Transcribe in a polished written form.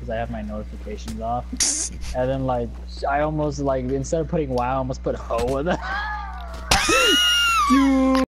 because I have my notifications off. And then like I almost like instead of putting WoW, I almost put ho in it. Dude.